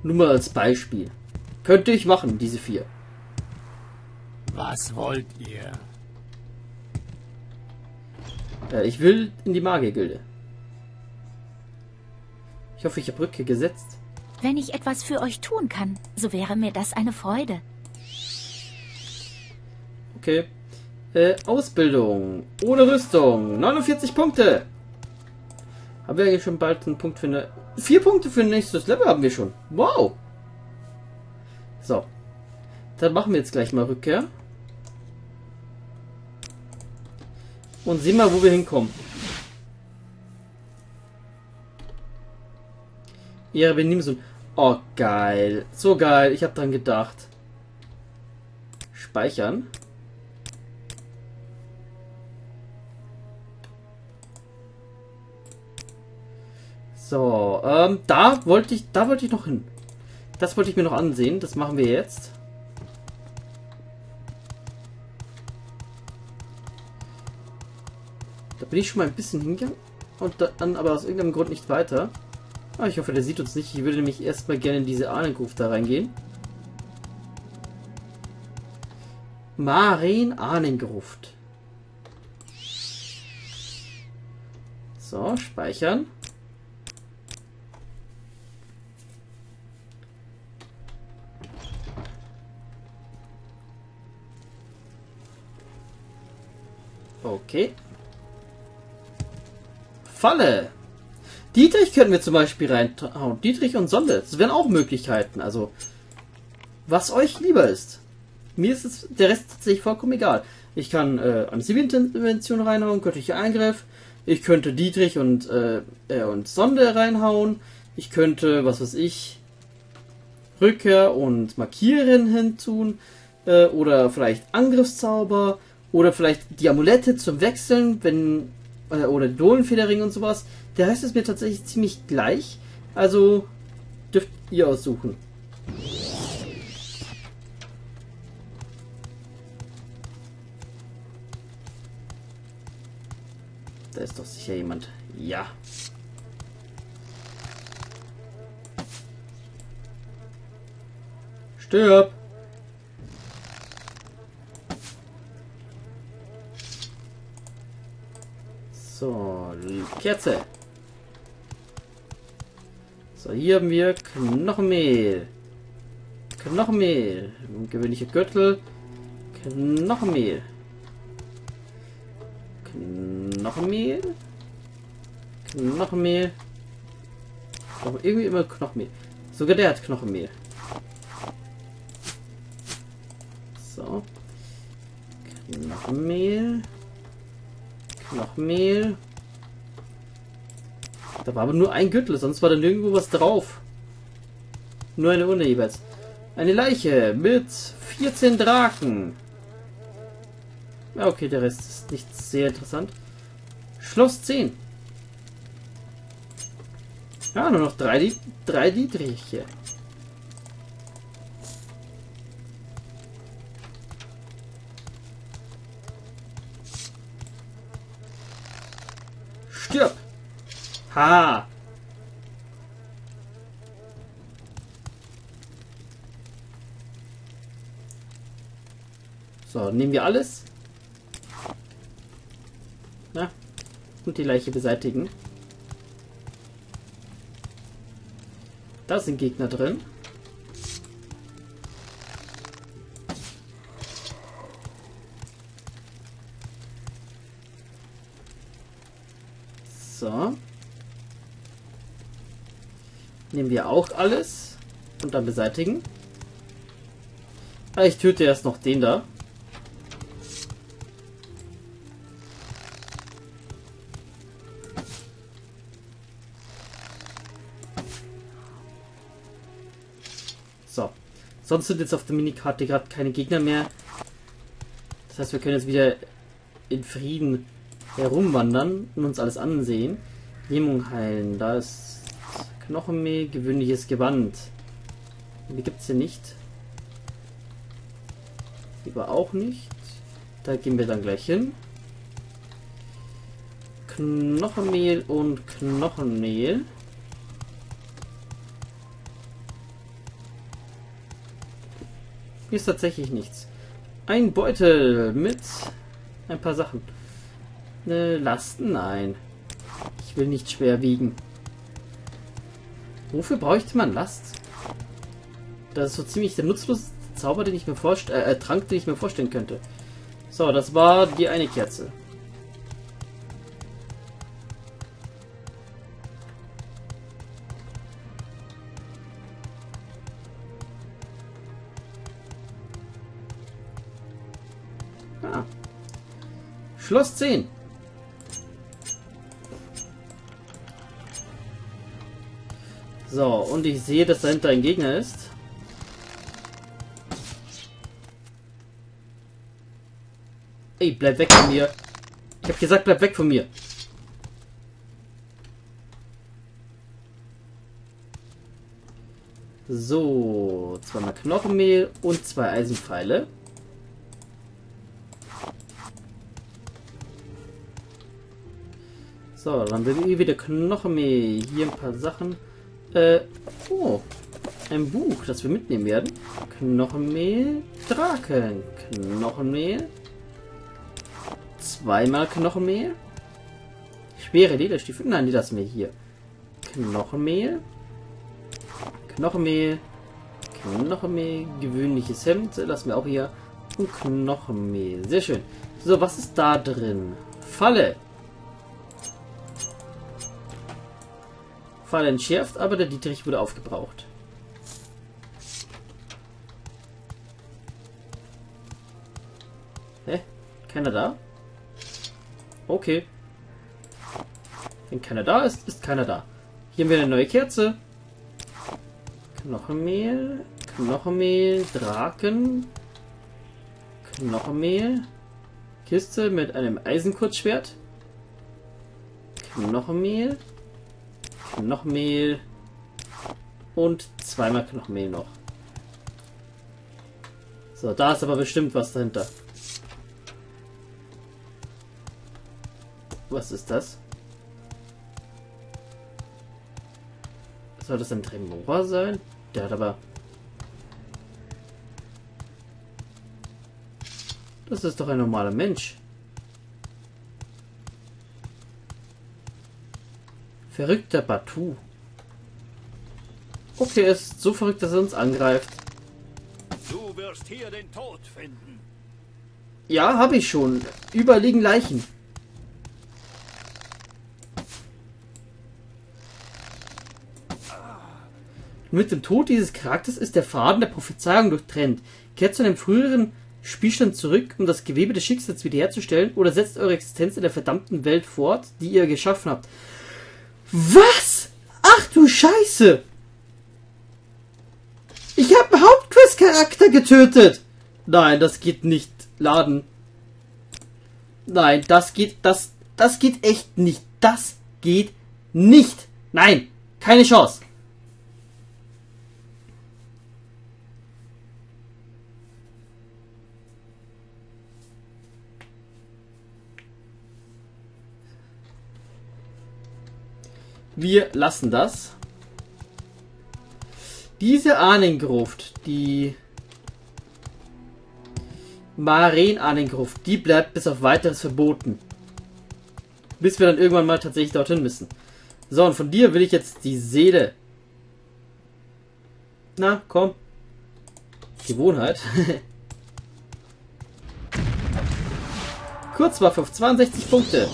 Nur mal als Beispiel. Könnte ich machen, diese 4. Was wollt ihr? Ich will in die Magiergilde. Ich hoffe, ich habe Brücke gesetzt. Wenn ich etwas für euch tun kann, so wäre mir das eine Freude. Okay. Ausbildung. Ohne Rüstung. 49 Punkte. Haben wir eigentlich schon bald einen Punkt für eine... 4 Punkte für ein nächstes Level haben wir schon. Wow. So. Dann machen wir jetzt gleich mal Rückkehr. Und sehen mal, wo wir hinkommen. Ihre Benehmung. Oh, geil. So geil. Ich habe dran gedacht. Speichern. So, da wollte ich noch hin. Das wollte ich mir noch ansehen. Das machen wir jetzt. Da bin ich schon mal ein bisschen hingegangen. Und dann aber aus irgendeinem Grund nicht weiter. Ah, ich hoffe, der sieht uns nicht. Ich würde nämlich erstmal gerne in diese Ahnengruft da reingehen. Maren Ahnengruft. So, speichern. Okay. Falle. Dietrich können wir zum Beispiel reinhauen. Dietrich und Sonde. Das wären auch Möglichkeiten. Also, was euch lieber ist. Mir ist es der Rest tatsächlich vollkommen egal. Ich kann Antivirentervention reinhauen, göttlicher Eingriff. Ich könnte Dietrich und Sonde reinhauen. Ich könnte, was weiß ich, Rückkehr und Markieren hinzun. Oder vielleicht Angriffszauber. Oder vielleicht die Amulette zum Wechseln, wenn oder die Dohlenfederring und sowas. Der Rest ist mir tatsächlich ziemlich gleich. Also dürft ihr aussuchen. Da ist doch sicher jemand. Ja. Stirb! So, Kerze. So, hier haben wir Knochenmehl. Knochenmehl. Gewöhnliche Gürtel. Knochenmehl. Knochenmehl. Knochenmehl. Aber irgendwie immer Knochenmehl. Sogar der hat Knochenmehl. So. Knochenmehl. Knochenmehl. Da war aber nur ein Gürtel, sonst war da nirgendwo was drauf. Nur eine Urne jeweils. Eine Leiche mit 14 Draken. Ja, okay, der Rest ist nicht sehr interessant. Schloss 10. Ja, nur noch drei Dietriche. Stirb! Ha! So, nehmen wir alles. Na, und die Leiche beseitigen. Da sind Gegner drin. So. Nehmen wir auch alles. Und dann beseitigen. Ich töte erst noch den da. So. Sonst sind jetzt auf der Minikarte gerade keine Gegner mehr. Das heißt, wir können jetzt wieder in Frieden herumwandern und uns alles ansehen. Lähmung heilen. Da ist Knochenmehl, gewöhnliches Gewand. Die gibt es hier nicht. Lieber auch nicht. Da gehen wir dann gleich hin. Knochenmehl und Knochenmehl. Hier ist tatsächlich nichts. Ein Beutel mit ein paar Sachen. Lasten? Nein. Ich will nicht schwer wiegen. Wofür bräuchte man Last? Das ist so ziemlich der nutzlose Zauber, den ich mir Trank, den ich mir vorstellen könnte. So, das war die eine Kerze. Ah. Schloss 10. So, und ich sehe, dass dahinter ein Gegner ist. Ey, bleib weg von mir. Ich habe gesagt, bleib weg von mir. So, 2 Knochenmehl und 2 Eisenpfeile. So, dann will ich wieder Knochenmehl. Hier ein paar Sachen. Oh, ein Buch, das wir mitnehmen werden. Knochenmehl, Draken. Knochenmehl. 2 Knochenmehl. Schwere Lederstiefel. Nein, die lassen wir hier. Knochenmehl. Knochenmehl. Knochenmehl. Gewöhnliches Hemd. Lassen wir auch hier. Und Knochenmehl. Sehr schön. So, was ist da drin? Falle. Falle entschärft, aber der Dietrich wurde aufgebraucht. Hä? Keiner da? Okay. Wenn keiner da ist, ist keiner da. Hier haben wir eine neue Kerze. Knochenmehl. Knochenmehl. Draken. Knochenmehl. Kiste mit einem Eisenkurzschwert. Knochenmehl. Knochenmehl. Und 2 Knochenmehl noch. So, da ist aber bestimmt was dahinter. Was ist das? Soll das ein Tremora sein? Der hat aber... Das ist doch ein normaler Mensch. Verrückter Batu. Okay, er ist so verrückt, dass er uns angreift. Du wirst hier den Tod finden. Ja, habe ich schon. Überall liegen Leichen. Mit dem Tod dieses Charakters ist der Faden der Prophezeiung durchtrennt. Kehrt zu einem früheren Spielstand zurück, um das Gewebe des Schicksals wiederherzustellen, oder setzt eure Existenz in der verdammten Welt fort, die ihr geschaffen habt. Was? Ach du Scheiße! Ich habe einen Hauptquest-Charakter getötet! Nein, das geht nicht. Laden. Nein, das geht echt nicht. Das geht nicht. Nein, keine Chance. Wir lassen das. Diese Ahnengruft, die Maren-Ahnengruft, die bleibt bis auf weiteres verboten. Bis wir dann irgendwann mal tatsächlich dorthin müssen. So, und von dir will ich jetzt die Seele. Na, komm. Gewohnheit. Kurzwaffe auf 62 Punkte.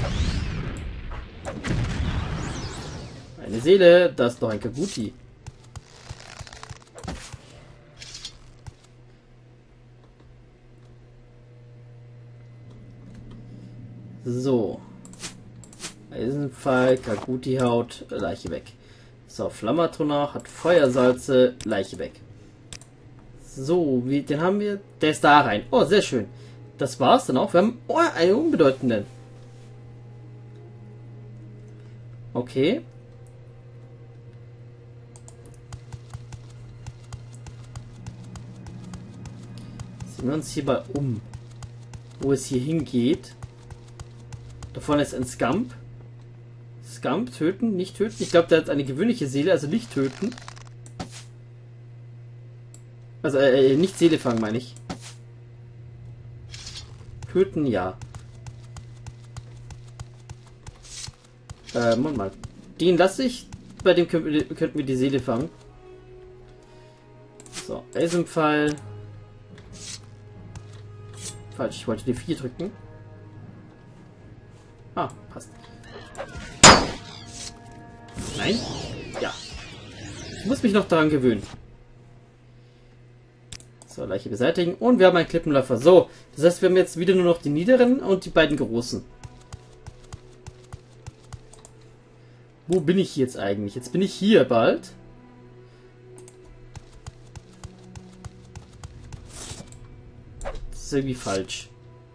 Eine Seele, das ist doch ein Kabuti. So. Eisenpfeil, Kabuti-Haut, Leiche weg. So, Flammatronach hat Feuersalze, Leiche weg. So, den haben wir. Der ist da rein. Oh, sehr schön. Das war's dann auch. Wir haben einen unbedeutenden. Okay. Sehen wir uns hierbei um, wo es hier hingeht. Da vorne ist ein Scamp. Scamp töten, nicht töten. Ich glaube, der hat eine gewöhnliche Seele, also nicht töten. Also, nicht Seele fangen, meine ich. Töten, ja. Moment mal. Den lasse ich. Bei dem könnten wir die Seele fangen. So, Eisenpfeil. Falsch, ich wollte die 4 drücken. Ah, passt. Nein? Ja. Ich muss mich noch daran gewöhnen. So, Leiche beseitigen. Und wir haben einen Klippenläufer. So, das heißt, wir haben jetzt wieder nur noch die niederen und die beiden großen. Wo bin ich jetzt eigentlich? Jetzt bin ich hier bald. Das ist irgendwie falsch.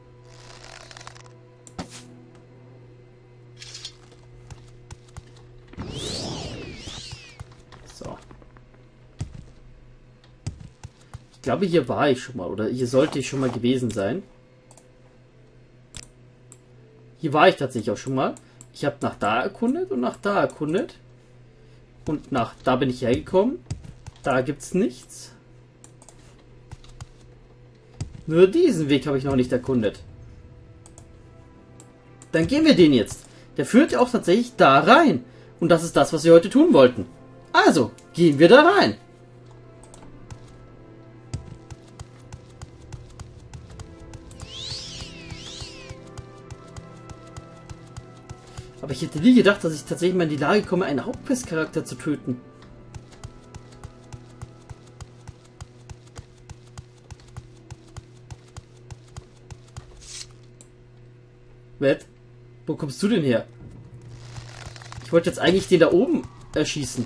So. Ich glaube, hier war ich schon mal. Oder hier sollte ich schon mal gewesen sein. Hier war ich tatsächlich auch schon mal. Ich habe nach da erkundet und nach da erkundet. Und nach da bin ich hergekommen. Da gibt's nichts. Nur diesen Weg habe ich noch nicht erkundet. Dann gehen wir den jetzt. Der führt ja auch tatsächlich da rein. Und das ist das, was wir heute tun wollten. Also, gehen wir da rein. Aber ich hätte nie gedacht, dass ich tatsächlich mal in die Lage komme, einen Hauptquest-Charakter zu töten. Matt, wo kommst du denn her? Ich wollte jetzt eigentlich den da oben erschießen.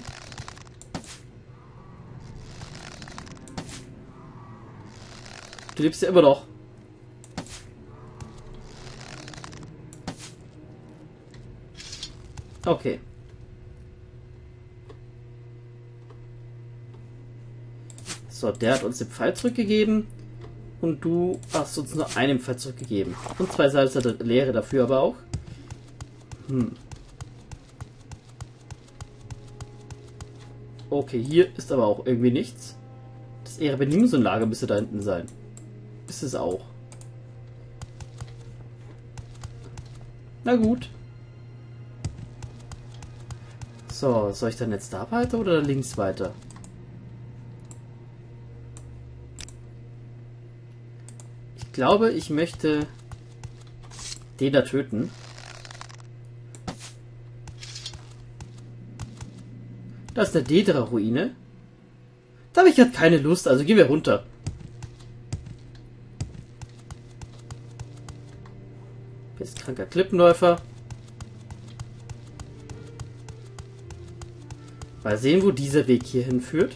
Du lebst ja immer noch. Okay. So, der hat uns den Pfeil zurückgegeben. Und du hast uns nur einen Pfeil zurückgegeben. Und 2 Salze der Leere dafür aber auch. Okay, hier ist aber auch irgendwie nichts. Das Erebenimuson-Lager müsste da hinten sein. Ist es auch. Na gut. So, soll ich dann jetzt da weiter oder links weiter? Ich glaube, ich möchte den da töten. Das ist eine Dedra-Ruine. Da habe ich gerade keine Lust, also gehen wir runter. Jetzt kranker Klippenläufer. Mal sehen, wo dieser Weg hier hinführt.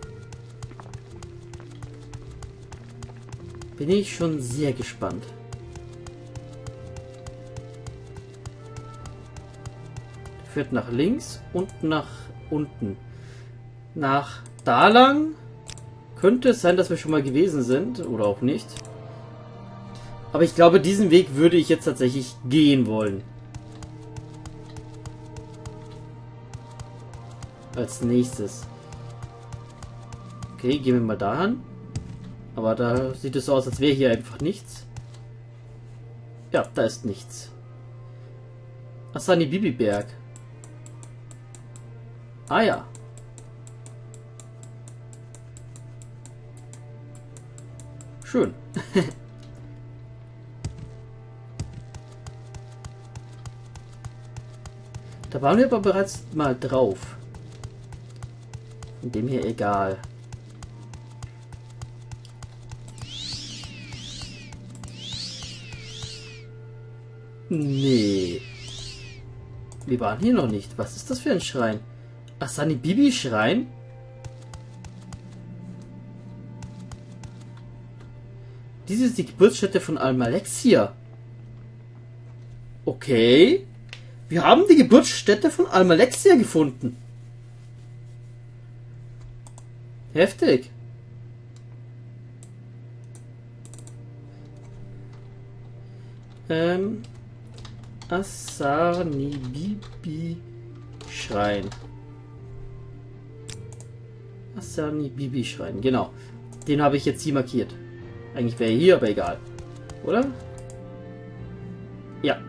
Bin ich schon sehr gespannt. Führt nach links und nach unten. Nach da lang könnte es sein, dass wir schon mal gewesen sind oder auch nicht. Aber ich glaube, diesen Weg würde ich jetzt tatsächlich gehen wollen. Als nächstes. Okay, gehen wir mal dahin. Aber da sieht es so aus, als wäre hier einfach nichts. Ja, da ist nichts. Asani Bibi Berg. Ah ja. Schön. Da waren wir aber bereits mal drauf. Von dem hier egal. Nee. Wir waren hier noch nicht. Was ist das für ein Schrein? Asani Bibi Schrein? Dies ist die Geburtsstätte von Almalexia. Okay. Wir haben die Geburtsstätte von Almalexia gefunden. Heftig. Asani Bibi Schrein. Asani Bibi Schrein, genau. Den habe ich jetzt hier markiert. Eigentlich wäre er hier, aber egal. Oder? Ja.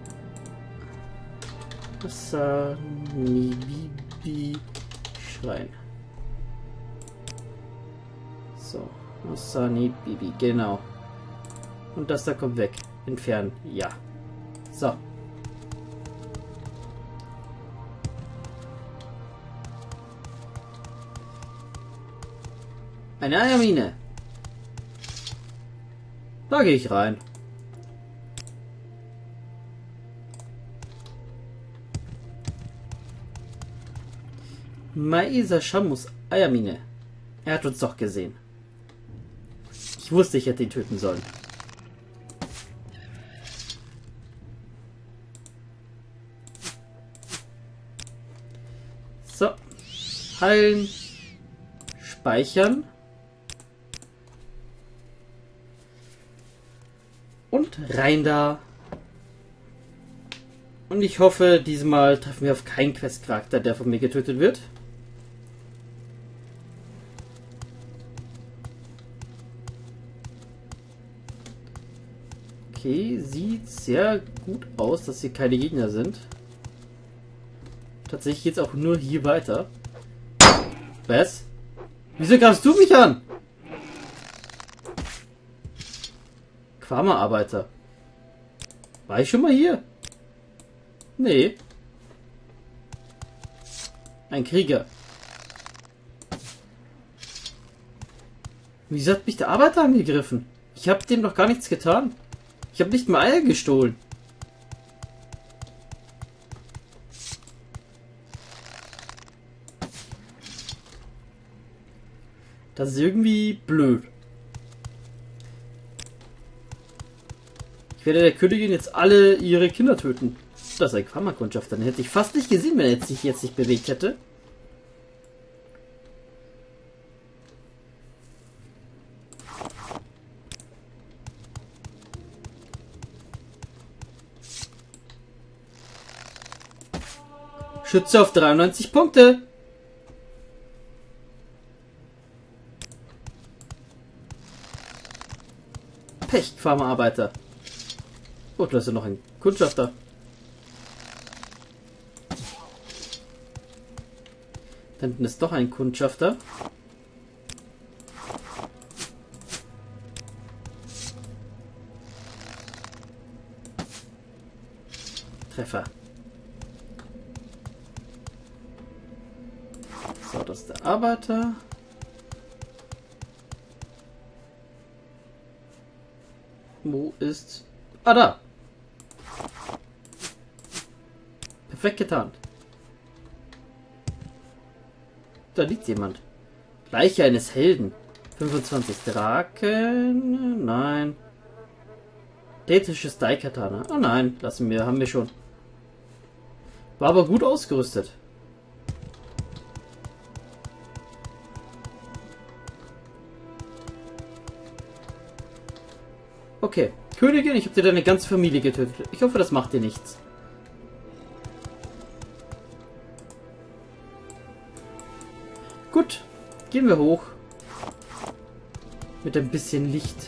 Asanibibi Schrein. So. Asanibibi, genau. Und das da kommt weg. Entfernen. Ja. So. Eine Eiermine. Da gehe ich rein. Maesa Shamus Eiermine. Er hat uns doch gesehen. Ich wusste, ich hätte ihn töten sollen. So. Heilen. Speichern. Und rein da. Und ich hoffe, diesmal treffen wir auf keinen Questcharakter, der von mir getötet wird. Okay, sieht sehr gut aus, dass hier keine Gegner sind. Tatsächlich geht es auch nur hier weiter. Was? Wieso greifst du mich an? Quama-Arbeiter. War ich schon mal hier? Nee. Ein Krieger. Wieso hat mich der Arbeiter angegriffen? Ich habe dem doch gar nichts getan. Ich habe nicht mal Eier gestohlen. Das ist irgendwie blöd. Ich werde der Königin jetzt alle ihre Kinder töten. Das ist ein Quama-Kundschafter. Den hätte ich fast nicht gesehen, wenn er sich jetzt nicht bewegt hätte. Schütze auf 93 Punkte. Pech, Quama-Arbeiter. Oh, da ist ja noch ein Kundschafter. Da hinten ist doch ein Kundschafter. Treffer. So, das ist der Arbeiter. Wo ist... Ah, da! Perfekt getan. Da liegt jemand. Leiche eines Helden. 25 Draken. Nein. Dätisches Daikatana. Oh nein, lassen wir, haben wir schon. War aber gut ausgerüstet. Okay. Königin, ich habe dir deine ganze Familie getötet. Ich hoffe, das macht dir nichts. Gut. Gehen wir hoch. Mit ein bisschen Licht.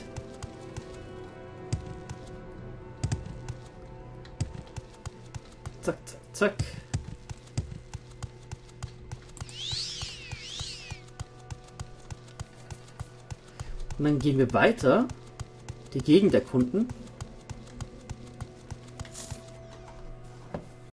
Zack, zack, zack. Und dann gehen wir weiter. Die Gegend erkunden.